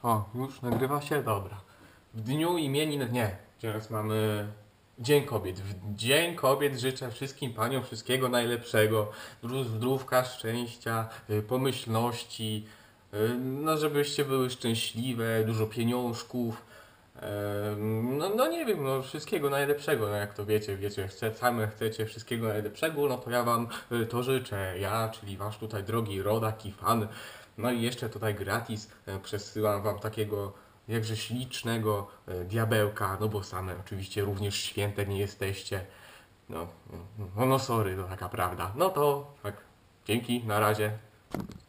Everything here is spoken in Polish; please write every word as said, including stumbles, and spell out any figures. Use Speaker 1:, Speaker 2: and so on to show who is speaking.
Speaker 1: O, już nagrywa się? Dobra. W dniu imienin, nie, teraz mamy Dzień Kobiet. W Dzień Kobiet życzę wszystkim paniom wszystkiego najlepszego, zdró- zdrówka, szczęścia, y, pomyślności, y, no żebyście były szczęśliwe, dużo pieniążków, em, no, no nie wiem, no wszystkiego najlepszego, no jak to wiecie, wiecie, chce, same chcecie wszystkiego najlepszego, no to ja wam y, to życzę, ja, czyli wasz tutaj drogi rodak i fan. No i jeszcze tutaj gratis e, przesyłam wam takiego jakże ślicznego e, diabełka, no bo same oczywiście również święte nie jesteście. No, no, no sorry, to taka prawda. No to tak, dzięki, na razie.